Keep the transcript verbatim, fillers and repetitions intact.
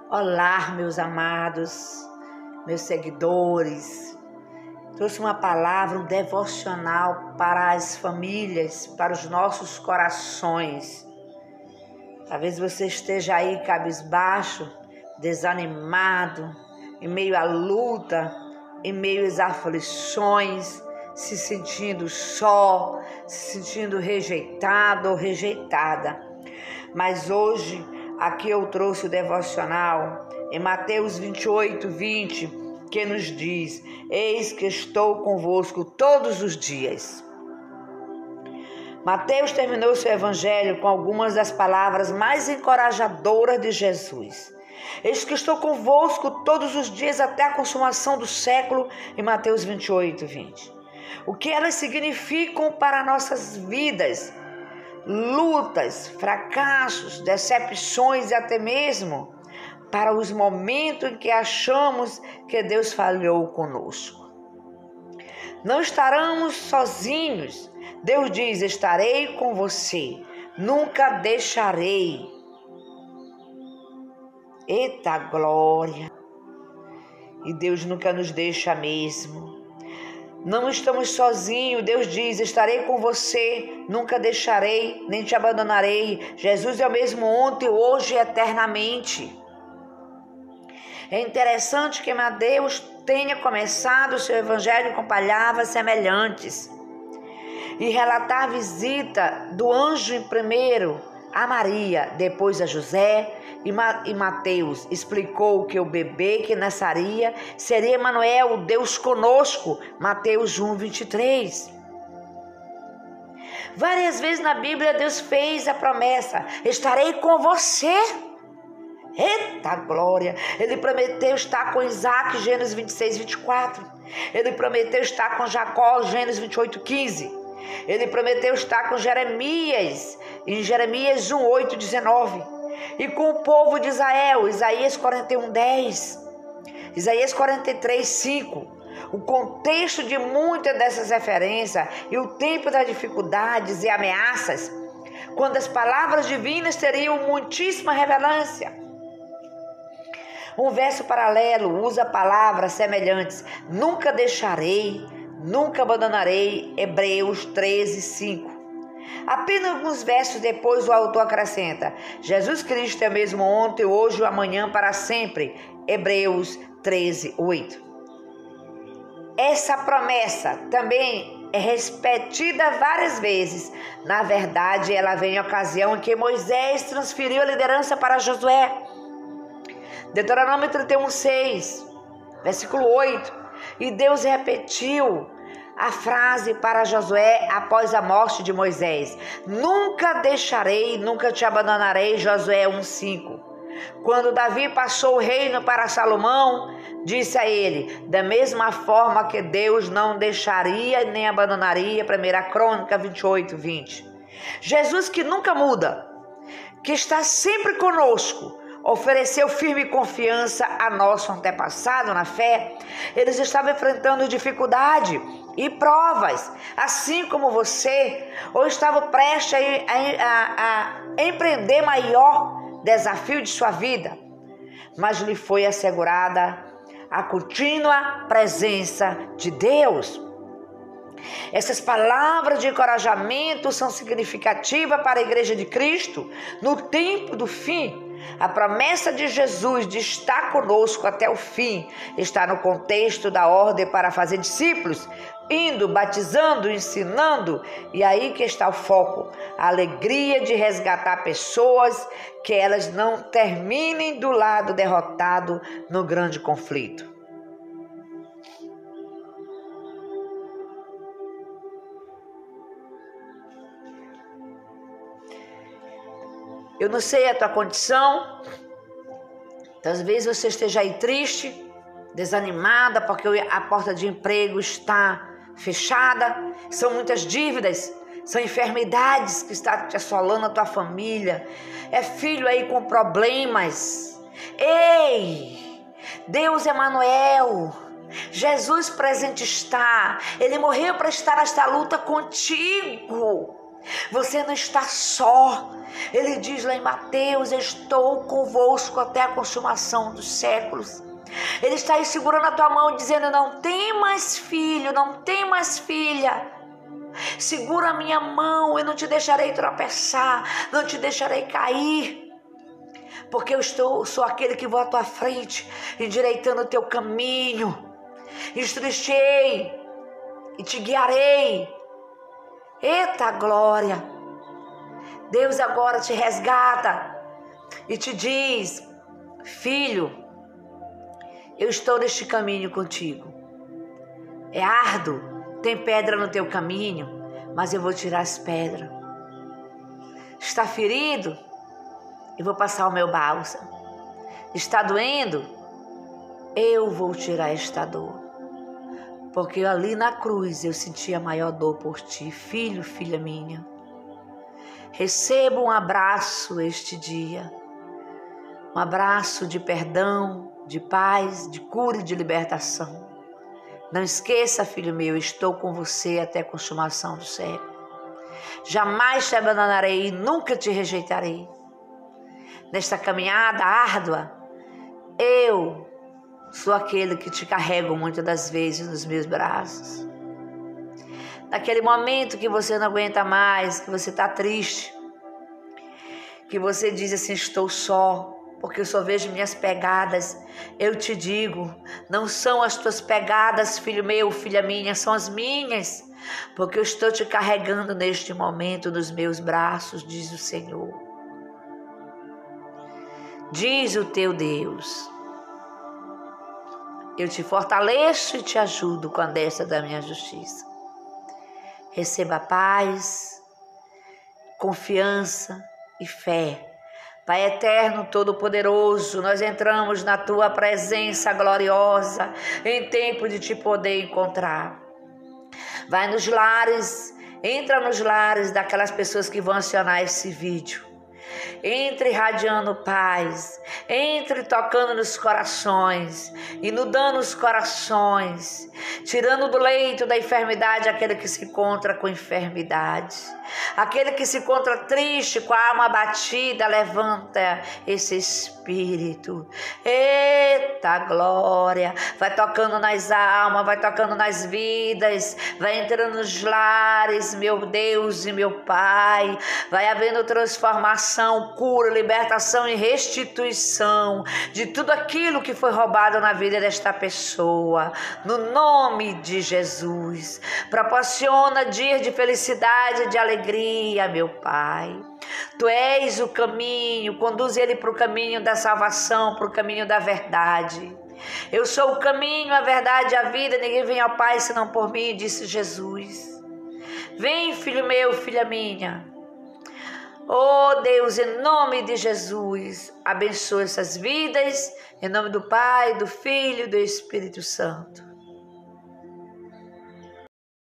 Olá, meus amados, meus seguidores. Trouxe uma palavra, um devocional para as famílias, para os nossos corações. Talvez você esteja aí cabisbaixo, desanimado, em meio à luta, em meio às aflições, se sentindo só, se sentindo rejeitado ou rejeitada. Mas hoje, aqui eu trouxe o devocional em Mateus vinte e oito, vinte, que nos diz: eis que estou convosco todos os dias. Mateus terminou seu evangelho com algumas das palavras mais encorajadoras de Jesus. Eis que estou convosco todos os dias até a consumação do século, em Mateus vinte e oito, vinte. O que elas significam para nossas vidas? Lutas, fracassos, decepções e até mesmo para os momentos em que achamos que Deus falhou conosco. Não estaremos sozinhos. Deus diz: estarei com você, nunca deixarei. Eita glória! E Deus nunca nos deixa mesmo. Não estamos sozinhos. Deus diz: estarei com você, nunca deixarei, nem te abandonarei. Jesus é o mesmo ontem, hoje e eternamente. É interessante que Mateus tenha começado o seu evangelho com palavras semelhantes e relatar a visita do anjo em primeiro a Maria, depois a José, e Mateus explicou que o bebê que nasceria seria Emanuel, Deus conosco, Mateus um, vinte e três. Várias vezes na Bíblia Deus fez a promessa: estarei com você. Eita glória! Ele prometeu estar com Isaac, Gênesis vinte e seis, vinte e quatro. Ele prometeu estar com Jacó, Gênesis vinte e oito, quinze. Ele prometeu estar com Jeremias, em Jeremias um, oito, dezenove. E com o povo de Israel, Isaías quarenta e um, dez. Isaías quarenta e três, cinco. O contexto de muitas dessas referências e o tempo das dificuldades e ameaças, quando as palavras divinas teriam muitíssima relevância. Um verso paralelo usa palavras semelhantes: nunca deixarei, nunca abandonarei, Hebreus treze, cinco. Apenas alguns versos depois o autor acrescenta: Jesus Cristo é o mesmo ontem, hoje e amanhã para sempre, Hebreus treze, oito. Essa promessa também é repetida várias vezes. Na verdade, ela vem em ocasião em que Moisés transferiu a liderança para Josué. Deuteronômio trinta e um, seis, versículo oito. E Deus repetiu a frase para Josué após a morte de Moisés: nunca deixarei, nunca te abandonarei, Josué um, cinco. Quando Davi passou o reino para Salomão, disse a ele: da mesma forma que Deus não deixaria nem abandonaria, primeira Crônica vinte e oito, vinte. Jesus, que nunca muda, que está sempre conosco, ofereceu firme confiança a nosso antepassado na fé. Eles estavam enfrentando dificuldade e provas, assim como você, ou estavam prestes a, a, a empreender maior desafio de sua vida, mas lhe foi assegurada a contínua presença de Deus. Essas palavras de encorajamento são significativas para a Igreja de Cristo no tempo do fim. A promessa de Jesus de estar conosco até o fim está no contexto da ordem para fazer discípulos, indo, batizando, ensinando, e aí que está o foco, a alegria de resgatar pessoas, que elas não terminem do lado derrotado no grande conflito. Eu não sei a tua condição, às vezes você esteja aí triste, desanimada, porque a porta de emprego está fechada, são muitas dívidas, são enfermidades que estão te assolando a tua família, é filho aí com problemas. Ei, Deus Emanuel, Jesus presente está, Ele morreu para estar nesta luta contigo. Você não está só. Ele diz lá em Mateus: eu estou convosco até a consumação dos séculos. Ele está aí segurando a tua mão, dizendo: não tem mais filho, não tem mais filha. Segura a minha mão, eu não te deixarei tropeçar, não te deixarei cair. Porque eu estou, sou aquele que vou à tua frente, endireitando o teu caminho. Instruirei e te guiarei. Eita glória! Deus agora te resgata e te diz: filho, eu estou neste caminho contigo. É árduo, tem pedra no teu caminho, mas eu vou tirar as pedras. Está ferido? Eu vou passar o meu bálsamo. Está doendo? Eu vou tirar esta dor. Porque ali na cruz eu senti a maior dor por ti, filho, filha minha. Receba um abraço este dia. Um abraço de perdão, de paz, de cura e de libertação. Não esqueça, filho meu, estou com você até a consumação do século. Jamais te abandonarei e nunca te rejeitarei. Nesta caminhada árdua, eu sou aquele que te carrego muitas das vezes nos meus braços. Naquele momento que você não aguenta mais, que você está triste, que você diz assim: estou só, porque eu só vejo minhas pegadas. Eu te digo, não são as tuas pegadas, filho meu, filha minha, são as minhas, porque eu estou te carregando neste momento nos meus braços, diz o Senhor. Diz o teu Deus: eu te fortaleço e te ajudo com a destra da minha justiça. Receba paz, confiança e fé. Pai eterno, todo-poderoso, nós entramos na tua presença gloriosa em tempo de te poder encontrar. Vai nos lares, entra nos lares daquelas pessoas que vão acionar esse vídeo. Entre irradiando paz, entre tocando nos corações, inundando os corações, tirando do leito da enfermidade aquele que se encontra com enfermidade. Aquele que se encontra triste, com a alma abatida, levanta esse espírito. Eita glória! Vai tocando nas almas, vai tocando nas vidas, vai entrando nos lares, meu Deus e meu Pai. Vai havendo transformação, cura, libertação e restituição de tudo aquilo que foi roubado na vida desta pessoa. No nome de Jesus. Proporciona dias de felicidade, de alegria, meu Pai. Tu és o caminho, conduz ele para o caminho da salvação, para o caminho da verdade. Eu sou o caminho, a verdade e a vida, ninguém vem ao Pai senão por mim, disse Jesus. Vem, filho meu, filha minha. Oh Deus, em nome de Jesus, abençoa essas vidas, em nome do Pai, do Filho e do Espírito Santo.